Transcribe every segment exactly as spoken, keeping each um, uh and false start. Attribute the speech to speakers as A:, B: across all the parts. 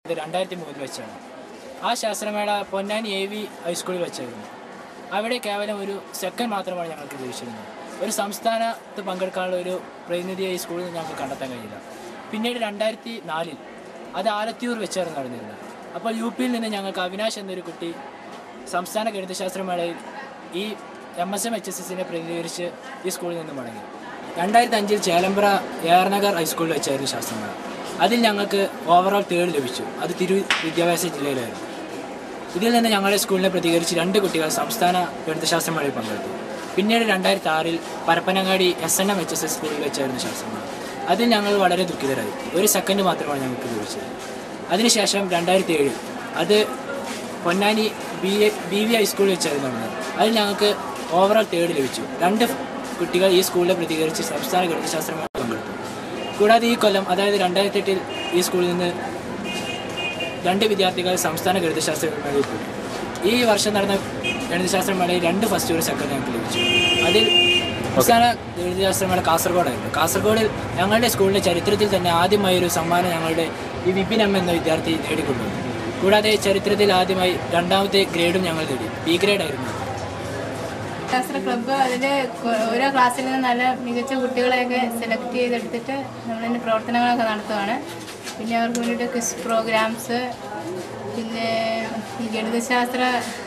A: രണ്ടായിരത്തി മൂന്നിൽ വെച്ചാണ്. ആ ശാസ്ത്രമേള പൊന്നാനി എ വി ഹൈസ്കൂളിൽ വെച്ചായിരുന്നു. അവിടെ കേവലം ഒരു സെക്കൻഡ് മാത്രമാണ് ഞങ്ങൾക്ക് ലഭിച്ചിരുന്നത്. ഒരു സംസ്ഥാനത്ത് പങ്കെടുക്കാനുള്ള ഒരു പ്രതിനിധിയെ ഈ സ്കൂളിൽ നിന്ന് ഞങ്ങൾക്ക് കണ്ടെത്താൻ കഴിയില്ല. പിന്നീട് രണ്ടായിരത്തി നാലിൽ അത് ആലത്തിയൂർ വെച്ചായിരുന്നു നടന്നിരുന്നത്. അപ്പോൾ യു പിയിൽ നിന്ന് ഞങ്ങൾക്ക് അവിനാശ് എന്നൊരു കുട്ടി സംസ്ഥാന ഗണിതശാസ്ത്രമേളയിൽ ഈ M S M H S എസിനെ പ്രതിനിധീകരിച്ച് ഈ സ്കൂളിൽ നിന്ന് മടങ്ങി. രണ്ടായിരത്തി അഞ്ചിൽ ചേലമ്പ്ര എ ആർ നഗർ ഹൈസ്കൂളിൽ വെച്ചായിരുന്നു ശാസ്ത്രമേള. അതിൽ ഞങ്ങൾക്ക് ഓവറോൾ തേർഡ് ലഭിച്ചു. അത് തിരു വിദ്യാഭ്യാസ ജില്ലയിലായിരുന്നു. ഇതിൽ നിന്ന് ഞങ്ങളുടെ സ്കൂളിനെ പ്രതികരിച്ച് രണ്ട് കുട്ടികൾ സംസ്ഥാന ഗണിതശാസ്ത്രമേളയിൽ പങ്കെടുത്തു. പിന്നീട് രണ്ടായിരത്തി ആറിൽ Parappanangadi S N M H S S സ്കൂളിൽ വെച്ചായിരുന്നു ശാസ്ത്രമേള. അതിൽ ഞങ്ങൾ വളരെ ദുഃഖിതരായി. ഒരു സെക്കൻഡ് മാത്രമാണ് ഞങ്ങൾക്ക് ലഭിച്ചത്. അതിനുശേഷം രണ്ടായിരത്തി ഏഴിൽ അത് Ponnani B A B V ഹൈസ്കൂളിൽ വെച്ചായിരുന്നു നടന്നത്. അതിൽ ഞങ്ങൾക്ക് ഓവറോൾ തേർഡ് ലഭിച്ചു. രണ്ട് കുട്ടികൾ ഈ സ്കൂളിനെ പ്രതികരിച്ച് സംസ്ഥാന ഗണിതശാസ്ത്രമേള പങ്കെടുത്തു. കൂടാതെ ഈ കൊല്ലം, അതായത് രണ്ടായിരത്തി എട്ടിൽ ഈ സ്കൂളിൽ നിന്ന് രണ്ട് വിദ്യാർത്ഥികൾ സംസ്ഥാന ഗണിതശാസ്ത്രമേളയിൽ പോയി. ഈ വർഷം നടന്ന ഗണിതശാസ്ത്രമേളയിൽ രണ്ട് ഫസ്റ്റ് ഒരു സെക്കൻഡ് ഞങ്ങൾക്ക് ലഭിച്ചു. അതിൽ സംസ്ഥാന ഗണിതശാസ്ത്രമേള കാസർഗോഡായിരുന്നു. കാസർഗോഡിൽ ഞങ്ങളുടെ സ്കൂളിൻ്റെ ചരിത്രത്തിൽ തന്നെ ആദ്യമായി ഒരു സമ്മാനം ഞങ്ങളുടെ ഈ വിപിൻ എം എന്ന വിദ്യാർത്ഥി നേടിക്കൊണ്ടുവന്നു. കൂടാതെ ചരിത്രത്തിൽ ആദ്യമായി രണ്ടാമത്തെ ഗ്രേഡും ഞങ്ങൾ നേടി. ബി ഗ്രേഡ് ആയിരുന്നു.
B: ശാസ്ത്ര ക്ലബ്ബ് അതിൽ ഓരോ ക്ലാസ്സിൽ നിന്ന് നല്ല മികച്ച കുട്ടികളെയൊക്കെ സെലക്ട് ചെയ്തെടുത്തിട്ട് നമ്മളതിൻ്റെ പ്രവർത്തനങ്ങളൊക്കെ നടത്തുകയാണ്. പിന്നെ അവർക്ക് വേണ്ടിയിട്ട് ക്വിസ് പ്രോഗ്രാംസ്, പിന്നെ ഈ ഗണിതശാസ്ത്ര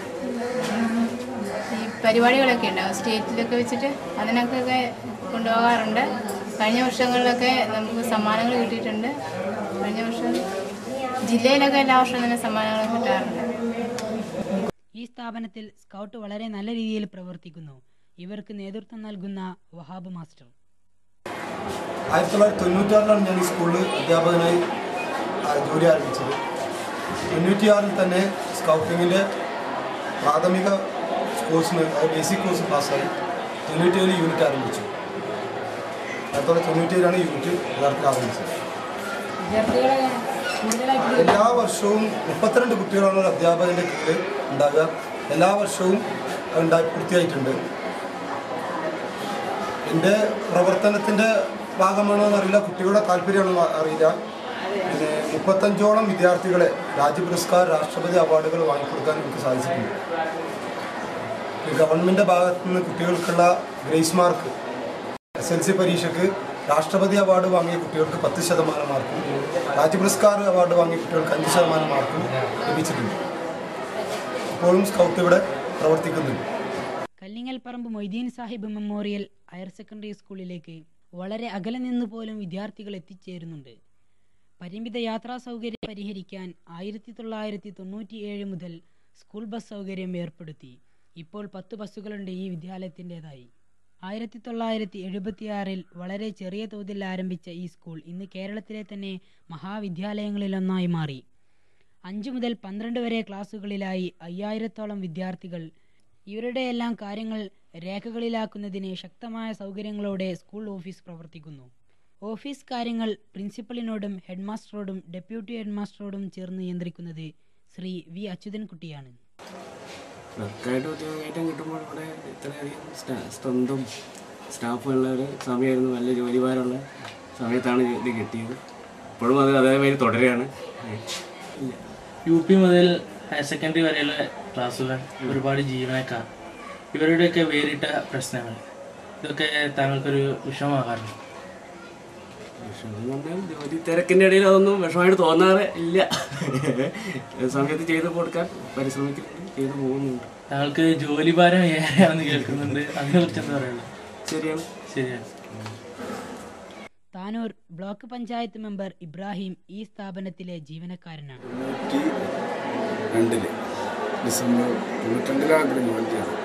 B: ഈ പരിപാടികളൊക്കെ ഉണ്ടാവും സ്റ്റേറ്റിലൊക്കെ വെച്ചിട്ട്, അതിനൊക്കെ കൊണ്ടുപോകാറുണ്ട്. കഴിഞ്ഞ വർഷങ്ങളിലൊക്കെ നമുക്ക് സമ്മാനങ്ങൾ കിട്ടിയിട്ടുണ്ട്. കഴിഞ്ഞ വർഷം ജില്ലയിലൊക്കെ എല്ലാ വർഷവും തന്നെ സമ്മാനങ്ങൾ കിട്ടാറുണ്ട്.
C: ഈ സ്ഥാപനത്തിൽ സ്കൗട്ട് വളരെ നല്ല രീതിയിൽ പ്രവർത്തിക്കുന്നു. ഇവർക്ക് നേതൃത്വം നൽകുന്ന വഹാബ് മാസ്റ്റർ.
D: ആയിരത്തി തൊള്ളായിരത്തി തൊണ്ണൂറ്റാറിലാണ് ഞാൻ ഈ സ്കൂളിൽ അധ്യാപകനായി ജോലി ആരംഭിച്ചത്. തൊണ്ണൂറ്റിയാറിൽ തന്നെ സ്കൗട്ടിങ്ങിൻ്റെ പ്രാഥമിക കോഴ്സിന് ബേസിക് കോഴ്സ് പാസ്സായി തൊണ്ണൂറ്റിയേഴ് യൂണിറ്റ് ആരംഭിച്ചു. ആയിരത്തി തൊള്ളായിരത്തി തൊണ്ണൂറ്റിയേഴാണ് യൂണിറ്റ് യഥാർത്ഥത്തിൽ ആരംഭിച്ചത്. എല്ലാ വർഷവും മുപ്പത്തിരണ്ട് കുട്ടികളാണ് ഒരു അധ്യാപകൻ്റെ കീഴിൽ ഉണ്ടാകുക. എല്ലാ വർഷവും ഉണ്ടായി പൂർത്തിയായിട്ടുണ്ട്. എൻ്റെ പ്രവർത്തനത്തിൻ്റെ ഭാഗമാണോ എന്നറിയില്ല, കുട്ടികളുടെ താല്പര്യമാണോ അറിയില്ല. പിന്നെ മുപ്പത്തഞ്ചോളം വിദ്യാർത്ഥികളെ രാജ്യ പുരസ്കാർ, രാഷ്ട്രപതി അവാർഡുകൾ വാങ്ങിക്കൊടുക്കാൻ എനിക്ക് സാധിച്ചിട്ടുണ്ട്. ഗവൺമെൻറ് ഭാഗത്തു നിന്ന് കുട്ടികൾക്കുള്ള grace mark, S L C പരീക്ഷയ്ക്ക് രാഷ്ട്രപതി അവാർഡ് വാങ്ങിയ കുട്ടികൾക്ക് പത്ത് ശതമാനം മാർക്കും രാജ്യ പുരസ്കാർ അവാർഡ് വാങ്ങിയ കുട്ടികൾക്ക് അഞ്ച് ശതമാനം മാർക്കും ലഭിച്ചിട്ടുണ്ട്. ഇപ്പോഴും സ്കൗട്ട് ഇവിടെ പ്രവർത്തിക്കുന്നുണ്ട്.
C: Kallingal Paramba Moideen Sahib memorial higher secondary സ്കൂളിലേക്ക് വളരെ അകലെ നിന്ന് പോലും വിദ്യാർത്ഥികൾ എത്തിച്ചേരുന്നുണ്ട്. പരിമിത യാത്രാ സൗകര്യം പരിഹരിക്കാൻ ആയിരത്തി തൊള്ളായിരത്തി തൊണ്ണൂറ്റി ഏഴ് മുതൽ സ്കൂൾ ബസ് സൗകര്യം ഏർപ്പെടുത്തി. ഇപ്പോൾ പത്ത് ബസ്സുകളുണ്ട് ഈ വിദ്യാലയത്തിൻ്റെതായി. ആയിരത്തി തൊള്ളായിരത്തി എഴുപത്തിയാറിൽ വളരെ ചെറിയ തോതിൽ ആരംഭിച്ച ഈ സ്കൂൾ ഇന്ന് കേരളത്തിലെ തന്നെ മഹാവിദ്യാലയങ്ങളിലൊന്നായി മാറി. അഞ്ചു മുതൽ പന്ത്രണ്ട് വരെ ക്ലാസ്സുകളിലായി അയ്യായിരത്തോളം വിദ്യാർത്ഥികൾ. ഇവരുടെയെല്ലാം കാര്യങ്ങൾ രേഖകളിലാക്കുന്നതിന് ശക്തമായ സൗകര്യങ്ങളോടെ സ്കൂൾ ഓഫീസ് പ്രവർത്തിക്കുന്നു. ഓഫീസ് കാര്യങ്ങൾ പ്രിൻസിപ്പലിനോടും ഹെഡ് മാസ്റ്ററോടും ഡെപ്യൂട്ടി ഹെഡ് മാസ്റ്ററോടും ചേർന്ന് നിയന്ത്രിക്കുന്നത് ശ്രീ വി അച്യുതൻകുട്ടിയാണ്.
E: ക്ലർക്കായിട്ട് ഉദ്യോഗമായിട്ടും കിട്ടുമ്പോൾ ഇവിടെ ഇത്രയധികം സ്ട്രെങ്തും സ്റ്റാഫുള്ള ഒരു സമയമായിരുന്നു. നല്ല ജോലിഭാരമുള്ള സമയത്താണ് ഇത് കിട്ടിയത്. ഇപ്പോഴും അത് അതേമാതിരി തുടരുകയാണ്.
F: യു പി മുതൽ ഹയർ സെക്കൻഡറി വരെയുള്ള ക്ലാസ്സുകൾ, ഒരുപാട് ജീവനക്കാർ, ഇവരുടെയൊക്കെ വേറിട്ട പ്രശ്നങ്ങൾ, ഇതൊക്കെ താങ്കൾക്കൊരു വിഷമമാകാറുണ്ട്?
E: വിഷമം എന്ന് പറഞ്ഞാൽ ജോലി തിരക്കിൻ്റെ ഇടയിൽ അതൊന്നും വിഷമമായിട്ട് തോന്നാറ് ഇല്ല. സമയത്ത് ചെയ്ത് കൊടുക്കാൻ പരിശ്രമിക്കുന്നുണ്ട്, ചെയ്ത് പോകുന്നുണ്ട്.
F: താങ്കൾക്ക് ജോലിഭാരം ഏറെയാണെന്ന് കേൾക്കുന്നുണ്ട്, അതിനെക്കുറിച്ച് എന്താ പറയുന്നത്?
E: ശരിയാണ്
F: ശരിയാണ്
C: താനൂർ ബ്ലോക്ക് പഞ്ചായത്ത് മെമ്പർ ഇബ്രാഹിം ഈ സ്ഥാപനത്തിലെ ജീവനക്കാരനാണ്.
G: തൊണ്ണൂറ്റി രണ്ടില് ഡിസംബർ തൊണ്ണൂറ്റിരണ്ടിലാണ് ജോയിൻ ചെയ്തത്.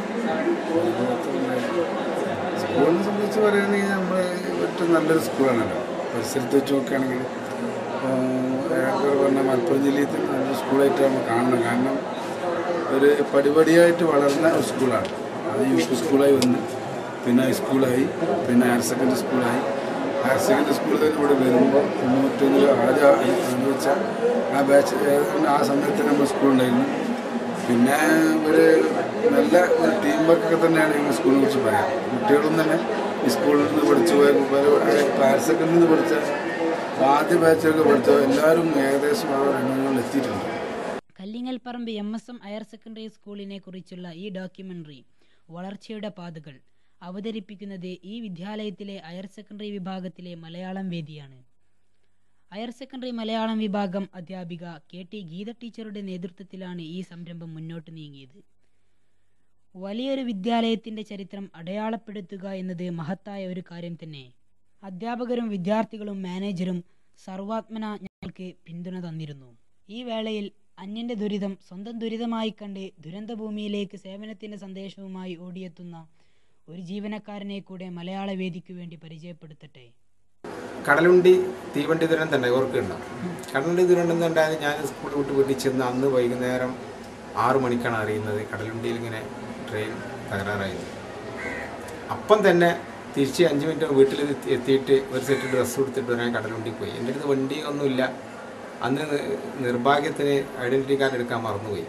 G: സ്കൂളിനെ സംബന്ധിച്ച് പറയുകയാണെങ്കിൽ നമ്മൾ ഏറ്റവും നല്ലൊരു സ്കൂളാണല്ലോ. പരിസരത്ത് വെച്ച് നോക്കുകയാണെങ്കിൽ പറഞ്ഞാൽ മലപ്പുറം ജില്ലയിൽ നല്ലൊരു സ്കൂളായിട്ട് നമ്മൾ കാണണം. കാരണം ഒരു പടിപടിയായിട്ട് വളർന്ന ഒരു സ്കൂളാണ്. അത് യു പി സ്കൂളായി വന്ന്, പിന്നെ ഹൈസ്കൂളായി, പിന്നെ ഹയർ സെക്കൻഡറി സ്കൂളായി. ഹയർ സെക്കൻഡറി സ്കൂളിൽ തന്നെ ഇവിടെ വരുമ്പോൾ തൊണ്ണൂറ്റൊന്നിൽ ആദ്യം അനുഭവിച്ച ആ ബാച്ച് ആ സമയത്ത് നമ്മൾ സ്കൂളുണ്ടായിരുന്നു. പിന്നെ ഒരു നല്ല ഒരു ടീം വർക്കൊക്കെ തന്നെയാണ് ഞങ്ങൾ സ്കൂളിനെ കുറിച്ച് പറയാം. കുട്ടികളും തന്നെ ഈ സ്കൂളിൽ നിന്ന് പഠിച്ചു പോയ ഹയർ സെക്കൻഡറിയിൽ നിന്ന് പഠിച്ച അപ്പോൾ ആദ്യ ബാച്ചൊക്കെ പഠിച്ച എല്ലാവരും ഏകദേശം ആ രംഗങ്ങളിൽ എത്തിയിട്ടുണ്ട്.
C: Kallingalparamba M S M higher secondary സ്കൂളിനെ കുറിച്ചുള്ള ഈ ഡോക്യുമെൻ്ററി വളർച്ചയുടെ പാതകൾ അവതരിപ്പിക്കുന്നത് ഈ വിദ്യാലയത്തിലെ ഹയർ സെക്കൻഡറി വിഭാഗത്തിലെ മലയാളം വേദിയാണ്. ഹയർ സെക്കൻഡറി മലയാളം വിഭാഗം അധ്യാപിക കെ ടി ഗീത ടീച്ചറുടെ നേതൃത്വത്തിലാണ് ഈ സംരംഭം മുന്നോട്ട് നീങ്ങിയത്. വലിയൊരു വിദ്യാലയത്തിൻ്റെ ചരിത്രം അടയാളപ്പെടുത്തുക എന്നത് മഹത്തായ ഒരു കാര്യം തന്നെ. അധ്യാപകരും വിദ്യാർത്ഥികളും മാനേജരും സർവാത്മന ഞങ്ങൾക്ക് പിന്തുണ തന്നിരുന്നു. ഈ വേളയിൽ അന്യൻ്റെ ദുരിതം സ്വന്തം ദുരിതമായി കണ്ട് ദുരന്തഭൂമിയിലേക്ക് സേവനത്തിൻ്റെ സന്ദേശവുമായി ഓടിയെത്തുന്ന ഒരു ജീവനക്കാരനെ കൂടെ മലയാള വേദിക്ക് വേണ്ടി പരിചയപ്പെടുത്തട്ടെ.
H: കടലുണ്ടി തീവണ്ടി ദുരന്തം ഉണ്ടായി, ഓർക്കുന്നുണ്ടാവും. കടലുണ്ടി ദുരന്തം ഉണ്ടായത് ഞാൻ സ്കൂൾ വിട്ട് വീട്ടിൽ ചെന്ന് അന്ന് വൈകുന്നേരം ആറു മണിക്കാണ് അറിയുന്നത് കടലുണ്ടിയിൽ ഇങ്ങനെ ട്രെയിൻ തകരാറായത്. അപ്പം തന്നെ തിരിച്ച് അഞ്ച് മിനിറ്റ് വീട്ടിൽ എത്തിയിട്ട് ഒരു സെറ്റ് ഡ്രസ്സ് കൊടുത്തിട്ട് വരാൻ കടലുണ്ടി പോയി. എൻ്റെ അടുത്ത് വണ്ടി ഒന്നുമില്ല. അന്ന് നിർഭാഗ്യത്തിന് ഐഡൻറ്റിറ്റി കാർഡ് എടുക്കാൻ മറന്നുപോയി.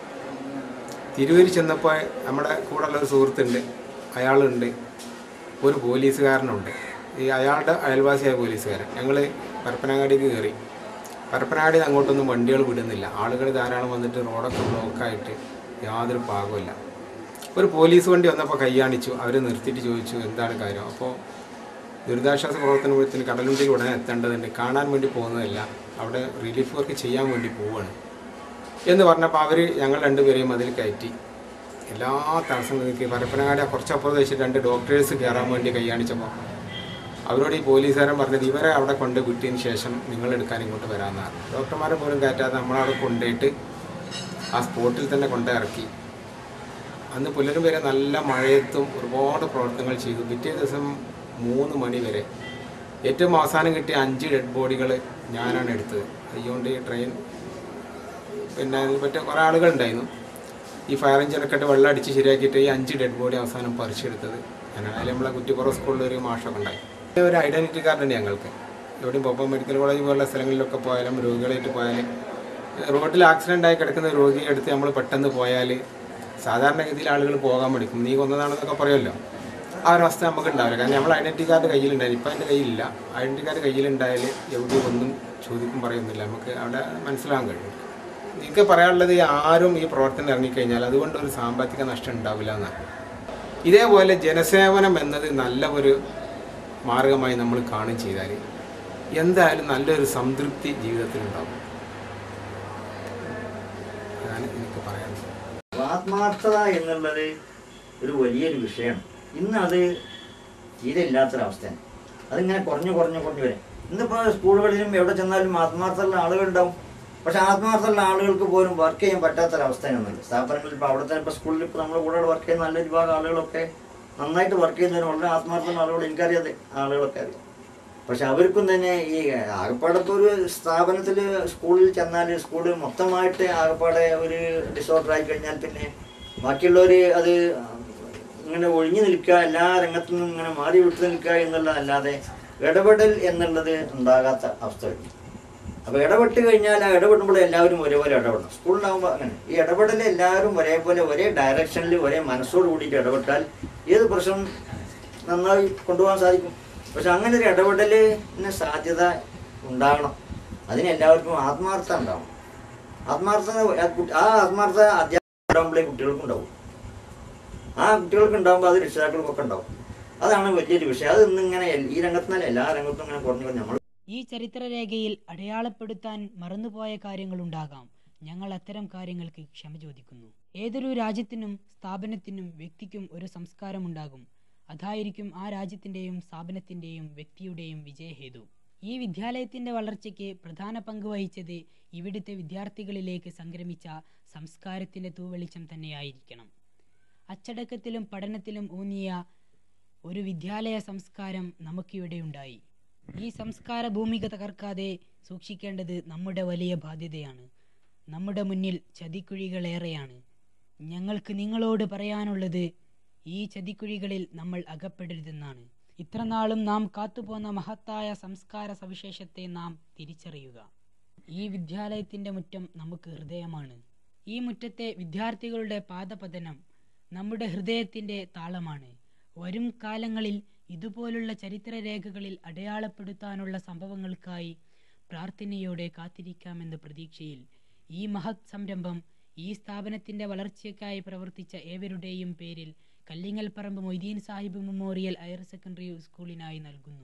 H: തിരുവൂർ ചെന്നപ്പോൾ നമ്മുടെ കൂടെ ഉള്ളൊരു സുഹൃത്തുണ്ട്, അയാളുണ്ട്, ഒരു പോലീസുകാരനുണ്ട്. ഈ അയാളുടെ അയൽവാസിയായ പോലീസുകാരൻ. ഞങ്ങൾ പരപ്പനങ്ങാടിക്ക് കയറി. പരപ്പനങ്ങാടി അങ്ങോട്ടൊന്നും വണ്ടികൾ വിടുന്നില്ല. ആളുകൾ ധാരാളം വന്നിട്ട് റോഡൊക്കെ ബ്ലോക്കായിട്ട് യാതൊരു പാകമില്ല. ഒരു പോലീസ് വണ്ടി വന്നപ്പോൾ കൈയാണിച്ചു. അവർ നിർത്തിയിട്ട് ചോദിച്ചു എന്താണ് കാര്യം. അപ്പോൾ ദുരിതാശ്വാസ പ്രവർത്തനത്തിന് കടലുണ്ടിയിൽ ഉടനെ എത്തേണ്ടതുണ്ട്, കാണാൻ വേണ്ടി പോകുന്നതല്ല, അവിടെ റിലീഫ് വർക്ക് ചെയ്യാൻ വേണ്ടി പോവുകയാണ് എന്ന് പറഞ്ഞപ്പോൾ അവർ ഞങ്ങൾ രണ്ടുപേരെയും അതിൽ കയറ്റി. എല്ലാ തടസ്സങ്ങളും നീക്കി പരപ്പനങ്ങാടി കുറച്ചപ്പുറത്ത് വെച്ചിട്ട് രണ്ട് ഡോക്ടേഴ്സ് കയറാൻ വേണ്ടി കൈയാണിച്ചപ്പോൾ അവരോട് ഈ പോലീസുകാരൻ പറഞ്ഞത് ഇവരെ അവിടെ കൊണ്ട് വിട്ടതിന് ശേഷം നിങ്ങളെടുക്കാൻ ഇങ്ങോട്ട് വരാമെന്നാണ്. ഡോക്ടർമാരെ പോലും കയറ്റാതെ നമ്മളവിടെ കൊണ്ടുപോയിട്ട് ആ സ്പോട്ടിൽ തന്നെ കൊണ്ടിറക്കി. അന്ന് പുലരും വരെ നല്ല മഴയത്തും ഒരുപാട് പ്രവർത്തനങ്ങൾ ചെയ്തു. പിറ്റേ ദിവസം മൂന്ന് മണി വരെ ഏറ്റവും അവസാനം കിട്ടിയ അഞ്ച് ഡെഡ് ബോഡികൾ ഞാനാണ് എടുത്തത്. അതുകൊണ്ട് ഈ ട്രെയിൻ പിന്നെ അതിൽ പറ്റ കുറേ ആളുകളുണ്ടായിരുന്നു. ഈ ഫയർ എഞ്ചിനൊക്കെ ഇട്ട് വെള്ളം അടിച്ച് ശരിയാക്കിയിട്ട് ഈ അഞ്ച് ഡെഡ് ബോഡി അവസാനം പറിച്ചെടുത്തത് ഞാനാണ്. അതിൽ നമ്മളെ കുറ്റിപ്പുറം സ്കൂളിലൊരു മാഷൊക്കെ ഉണ്ടായി. ഒരു ഐഡൻറ്റിറ്റി കാർഡുണ്ട് ഞങ്ങൾക്ക്. എവിടെയും പോപ്പം മെഡിക്കൽ കോളേജ് പോലുള്ള സ്ഥലങ്ങളിലൊക്കെ പോയാലും രോഗികളായിട്ട് പോയാൽ റോഡിൽ ആക്സിഡൻ്റ് ആയി കിടക്കുന്ന രോഗിയെ എടുത്ത് നമ്മൾ പെട്ടെന്ന് പോയാൽ സാധാരണഗതിയിൽ ആളുകൾ പോകാൻ പഠിക്കും. നീ കൊന്നതാണെന്നൊക്കെ പറയുമല്ലോ. ആ ഒരവസ്ഥ നമുക്ക് ഉണ്ടാവില്ല. കാരണം നമ്മൾ ഐഡൻറ്റിറ്റി കാർഡ് കയ്യിലുണ്ടായാലും ഇപ്പം എൻ്റെ കയ്യിലില്ല. ഐഡൻറ്റിറ്റി കാർഡ് കയ്യിലുണ്ടായാൽ എവിടെയും ഒന്നും ചോദിക്കും പറയുന്നില്ല. നമുക്ക് അവിടെ മനസ്സിലാകാൻ കഴിയും. എനിക്ക് പറയാനുള്ളത് ആരും ഈ പ്രവർത്തനം ഇറങ്ങിക്കഴിഞ്ഞാൽ അതുകൊണ്ട് ഒരു സാമ്പത്തിക നഷ്ടം ഉണ്ടാവില്ല എന്നാണ്. ഇതേപോലെ ജനസേവനം എന്നത് നല്ല ഒരു മാർഗമായി നമ്മൾ കാണുകയും ചെയ്താൽ എന്തായാലും നല്ലൊരു സംതൃപ്തി ജീവിതത്തിലുണ്ടാകും. അതാണ് എനിക്ക് പറയാനുള്ളത്.
I: ആത്മാർത്ഥത എന്നുള്ളത് ഒരു വലിയൊരു വിഷയമാണ്. ഇന്ന് അത് തീരെ ഇല്ലാത്തൊരവസ്ഥയാണ്. അതിങ്ങനെ കുറഞ്ഞു കുറഞ്ഞു കുറഞ്ഞു വരും. ഇന്നിപ്പോൾ സ്കൂളുകളിലും എവിടെ ചെന്നാലും ആത്മാർത്ഥമുള്ള ആളുകളുണ്ടാവും. പക്ഷെ ആത്മാർത്ഥമുള്ള ആളുകൾക്ക് പോലും വർക്ക് ചെയ്യാൻ പറ്റാത്തൊരവസ്ഥയാണ് സ്ഥാപനങ്ങളിൽ. ഇപ്പോൾ അവിടെ തന്നെ ഇപ്പോൾ സ്കൂളിൽ ഇപ്പോൾ നമ്മുടെ കൂടെ വർക്ക് ചെയ്യുന്ന നല്ല വിഭാഗം ആളുകളൊക്കെ നന്നായിട്ട് വർക്ക് ചെയ്യുന്നതിന് വളരെ ആത്മാർത്ഥമുള്ള ആളുകൾ എനിക്കറിയാതെ ആളുകളൊക്കെ അറിയാം. പക്ഷെ അവർക്കും തന്നെ ഈ ആകപ്പാടത്തെ ഒരു സ്ഥാപനത്തിൽ സ്കൂളിൽ ചെന്നാൽ സ്കൂൾ മൊത്തമായിട്ട് ആകപ്പാടെ ഒരു ഡിസോർഡർ ആയി കഴിഞ്ഞാൽ പിന്നെ ബാക്കിയുള്ളവർ അത് ഇങ്ങനെ ഒഴിഞ്ഞു നിൽക്കുക, എല്ലാ രംഗത്തു നിന്നും ഇങ്ങനെ മാറി വിട്ടു നിൽക്കുക എന്നുള്ളതല്ലാതെ ഇടപെടൽ എന്നുള്ളത് ഉണ്ടാകാത്ത അവസ്ഥ വരും. അപ്പോൾ ഇടപെട്ട് കഴിഞ്ഞാൽ ആ ഇടപെടുമ്പോൾ എല്ലാവരും ഒരേപോലെ ഇടപെടണം. സ്കൂളിലാകുമ്പോൾ അങ്ങനെ ഈ ഇടപെടൽ എല്ലാവരും ഒരേപോലെ ഒരേ ഡയറക്ഷനിൽ ഒരേ മനസ്സോട് കൂടിയിട്ട് ഇടപെട്ടാൽ ഏത് പ്രശ്നം നന്നായി കൊണ്ടുപോകാൻ സാധിക്കും. പക്ഷെ അങ്ങനെ ഒരു ഇടപെടലിന് സാധ്യത ഉണ്ടാകണം. അതിന് എല്ലാവർക്കും ആത്മാർത്ഥത ഉണ്ടാവണം. ആത്മാർത്ഥത ആ ആത്മാർത്ഥത അധ്യാപകർ ഉണ്ടാകുമ്പോഴേ കുട്ടികൾക്കും ഉണ്ടാവും. ആ കുട്ടികൾക്ക് ഉണ്ടാകുമ്പോൾ അത് രക്ഷിതാക്കൾക്കൊക്കെ ഉണ്ടാവും. അതാണ് വലിയൊരു വിഷയം. അത് ഇന്നിങ്ങനെ ഈ രംഗത്തുനിന്നല്ല എല്ലാ രംഗത്തും ഇങ്ങനെ കുറഞ്ഞു കുറഞ്ഞ് നമ്മൾ
C: ഈ ചരിത്രരേഖയിൽ അടയാളപ്പെടുത്താൻ മറന്നുപോയ കാര്യങ്ങളുണ്ടാകാം. ഞങ്ങൾ അത്തരം കാര്യങ്ങൾക്ക് ക്ഷമ ചോദിക്കുന്നു. ഏതൊരു രാജ്യത്തിനും സ്ഥാപനത്തിനും വ്യക്തിക്കും ഒരു സംസ്കാരമുണ്ടാകും. അതായിരിക്കും ആ രാജ്യത്തിൻ്റെയും സ്ഥാപനത്തിൻ്റെയും വ്യക്തിയുടെയും വിജയഹേതു. ഈ വിദ്യാലയത്തിൻ്റെ വളർച്ചയ്ക്ക് പ്രധാന പങ്ക് വഹിച്ചത് ഇവിടുത്തെ വിദ്യാർത്ഥികളിലേക്ക് സംക്രമിച്ച സംസ്കാരത്തിൻ്റെ തൂവെളിച്ചം തന്നെയായിരിക്കണം. അച്ചടക്കത്തിലും പഠനത്തിലും ഊന്നിയ ഒരു വിദ്യാലയ സംസ്കാരം നമുക്കിവിടെയുണ്ടായി. ഈ സംസ്കാര ഭൂമിക തകർക്കാതെ സൂക്ഷിക്കേണ്ടത് നമ്മുടെ വലിയ ബാധ്യതയാണ്. നമ്മുടെ മുന്നിൽ ചതിക്കുഴികളേറെയാണ്. ഞങ്ങൾക്ക് നിങ്ങളോട് പറയാനുള്ളത് ഈ ചതിക്കുഴികളിൽ നമ്മൾ അകപ്പെടരുതെന്നാണ്. ഇത്രനാളും നാം കാത്തുപോന്ന മഹത്തായ സംസ്കാര സവിശേഷത്തെ നാം തിരിച്ചറിയുക. ഈ വിദ്യാലയത്തിൻ്റെ മുറ്റം നമുക്ക് ഹൃദയമാണ്. ഈ മുറ്റത്തെ വിദ്യാർത്ഥികളുടെ പാദപതനം നമ്മുടെ ഹൃദയത്തിൻ്റെ താളമാണ്. വരും കാലങ്ങളിൽ ഇതുപോലുള്ള ചരിത്രരേഖകളിൽ അടയാളപ്പെടുത്താനുള്ള സംഭവങ്ങൾക്കായി പ്രാർത്ഥനയോടെ കാത്തിരിക്കാമെന്ന പ്രതീക്ഷയിൽ ഈ മഹത് സംരംഭം ഈ സ്ഥാപനത്തിൻ്റെ വളർച്ചയ്ക്കായി പ്രവർത്തിച്ച ഏവരുടെയും പേരിൽ Kallingalparamba Moideen Sahib memorial higher secondary സ്കൂളിനായി നൽകുന്നു.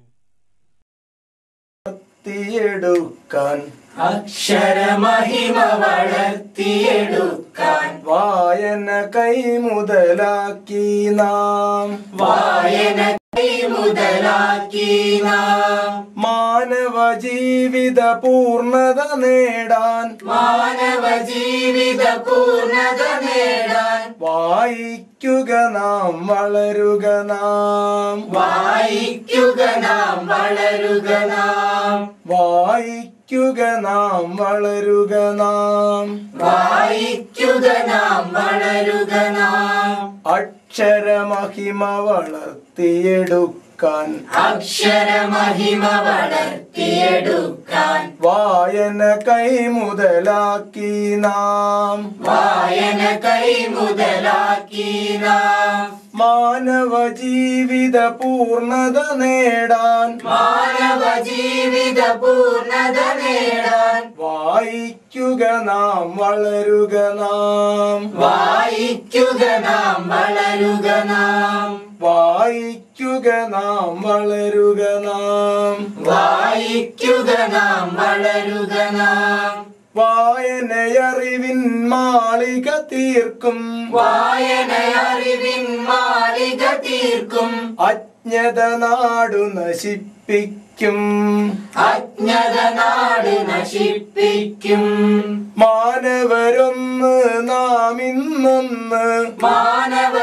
J: വളർത്തിയെടുക്കാൻ അക്ഷരമഹിമ വളർത്തിയെടുക്കാൻ വായന കൈമുതലാക്കി നാം വായന കൈമുതലാക്കി നാം മാനവ ജീവിത പൂർണ്ണത നേടാൻ മാനവ ജീവിത പൂർണ്ണത നേടാൻ വായിക്കുക നാം വളരുക നാം വായിക്കുക നാം വളരുക നാം വായിക്കുക നാം വളരുക നാം വായിക്കുക നാം വളരുക നാം അക്ഷരമഹിമ വളർത്തിയെടുക്കാൻ അക്ഷരമഹിമ വളർത്തിയെടുക്കാൻ വായന കൈമുതലാക്കി നാം വായന കൈമുതലാക്കി നാം മാനവ ജീവിത പൂർണ്ണത നേടാൻ മാനവ ജീവിത പൂർണ്ണത നേടാൻ വായിക്കുക നാം വളരുക നാം വായിക്കുക നാം വളരുക നാം വായിക്കുക നാം വളരുക നാം വായിക്കുക നാം വളരുക നാം വായനയറിവിൻ മാളിക തീർക്കും വായനയറിവിൻ മാളിക തീർക്കും അജ്ഞത നാടു നശിപ്പിക്കും അജ്ഞത നാട് മാനവരൊന്ന് നാം ഇന്നൊന്ന് മാനവ